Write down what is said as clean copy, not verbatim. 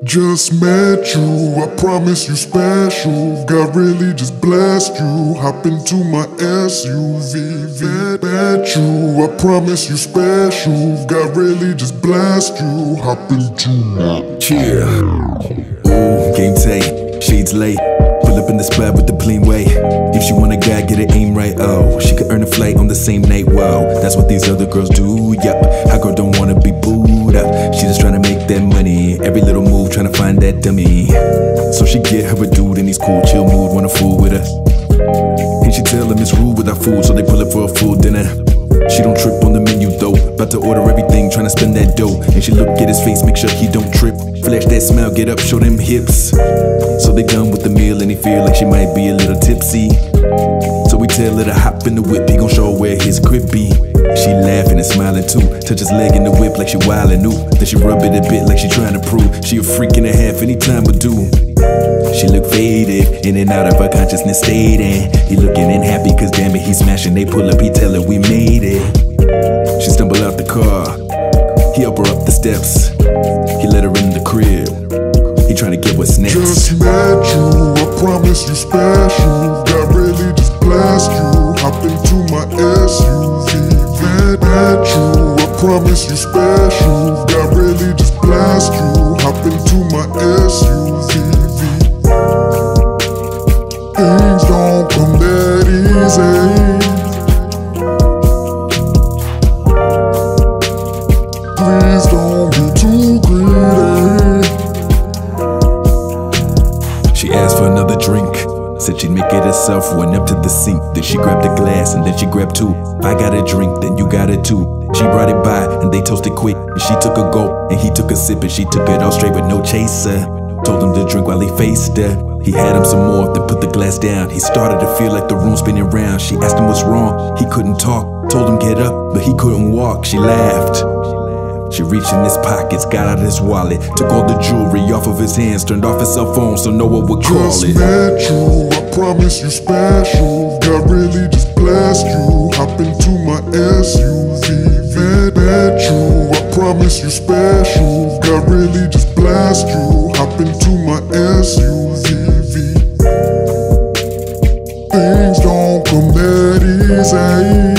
Just met you, I promise you special. God really just blessed you. Hop into my SUV. Met you, I promise you special. God really just blessed you. Hop into my Ooh, game tight, shades late. Pull up in the spot with the clean way. If she want a guy, get her aim right. Oh, she could earn a flight on the same night. Whoa, that's what these other girls do. Yup, hot girl don't wanna be booed up. She just tryna make that money. Every little move tryna find that dummy. So she get her a dude in his cool, chill mood, wanna fool with her. And she tell him it's rude without food, so they pull up for a full dinner. She don't trip on the menu though. About to order everything, tryna spend that dough. And she look at his face, make sure he don't trip. Flash that smile, get up, show them hips. So they done with the meal and he feel like she might be a little tipsy. So we tell her to hop in the whip, he gon' show her where his grip be. She laughing and smiling too. Touch his leg in the whip like she wildin' new. Then she rub it a bit like she tryna prove she a freak and a half anytime but do. She look faded, in and out of her consciousness state. And he looking in happy cause damn it, he smashing. They pull up, he tell her we made it. She stumble out the car, he help her up the steps. He let her in the crib, he tryna get what's next. Just met you, I promise you special. God really just blessed you. Hop into my SUV. Met you, I promise you special. God really just blessed you. Hop into my SUV. Things don't come that easy. Please don't be too greedy. She asked for another drink, said she'd make it herself, went up to the sink. Then she grabbed a glass and then she grabbed two. If I got a drink, then you got it too. She brought it by and they toasted quick. And she took a gulp and he took a sip and she took it all straight with no chaser. Told him to drink while he faced her. He had him some more, then put the glass down. He started to feel like the room spinning round. She asked him what's wrong, he couldn't talk. Told him get up, but he couldn't walk. She laughed. She reached in his pockets, got out his wallet, took all the jewelry off of his hands, turned off his cell phone so no one would call Just it. met you, I promise you special. God really just blessed you. Hop into my SUV. Met you, I promise you special. God really just blessed you. Hop into my SUV. Things don't come that easy.